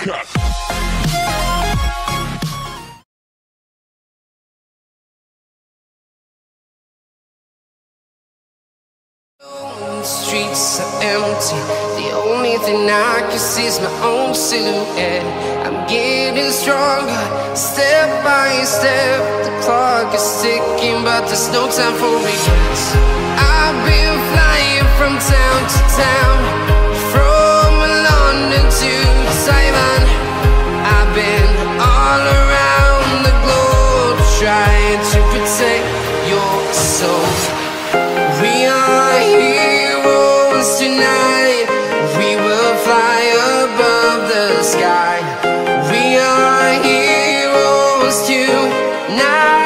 cut. Streets are empty. The only thing I can see is my own silhouette. I'm getting stronger, step by step. The clock is ticking, but there's no time for regrets. I've been flying from town to town, from London to Taiwan. I've been all around the globe, trying to protect your soul. We are heroes tonight. We will fly above the sky. We are heroes tonight.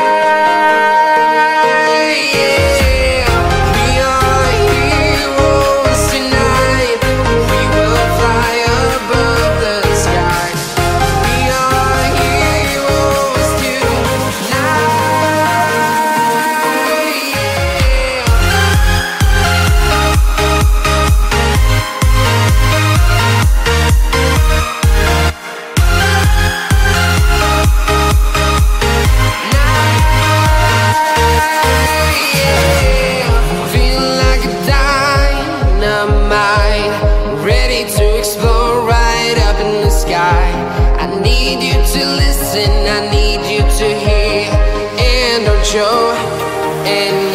Yeah. We are heroes tonight. We will fly above the sky. We are heroes tonight. I need you to hear and don't show. And